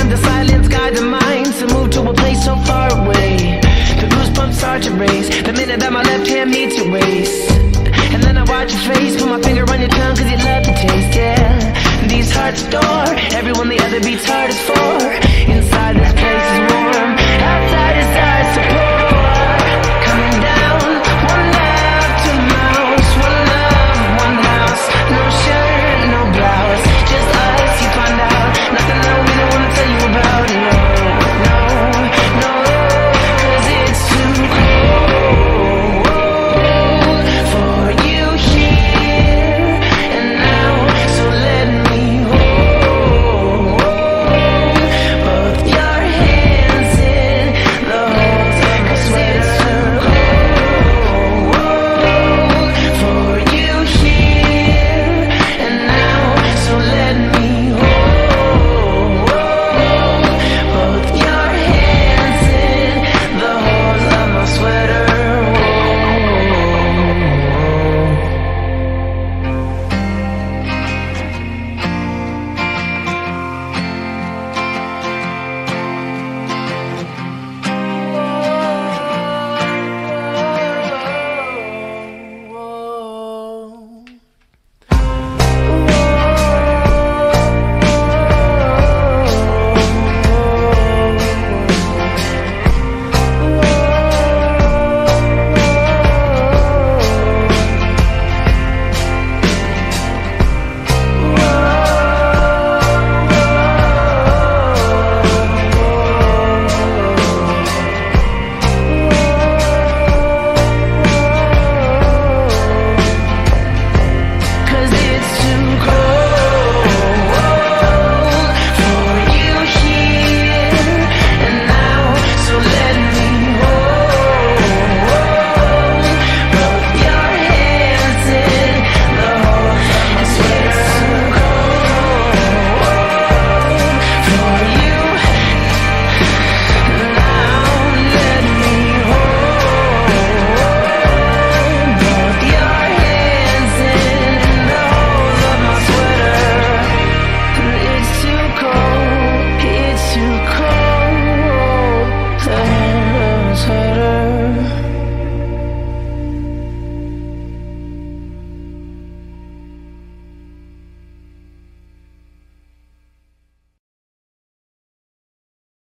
the silence guide the mind to move to a place so far away. The goosebumps start to raise the minute that my left hand meets your waist. And then I watch your face, put my finger on your tongue cause you love the taste, yeah. These hearts adore everyone the other beats hardest for.